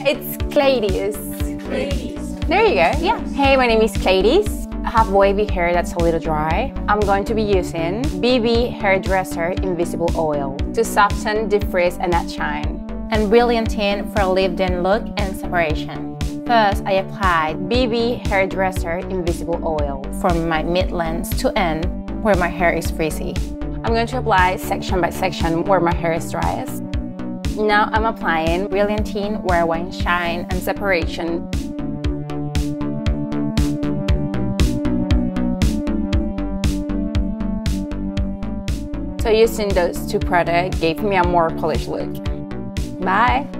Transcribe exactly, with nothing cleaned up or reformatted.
It's Clady's. Clady's. There you go, yeah. Hey, my name is Clady's. I have wavy hair that's a little dry. I'm going to be using B B Hairdresser Invisible Oil to soften, defrizz, and not shine. And Brilliant Tint for a lived-in look and separation. First, I applied B B Hairdresser Invisible Oil from my mid-length to end where my hair is frizzy. I'm going to apply section by section where my hair is driest. Now I'm applying Brilliant Tint where I want shine and separation. So using those two products gave me a more polished look. Bye!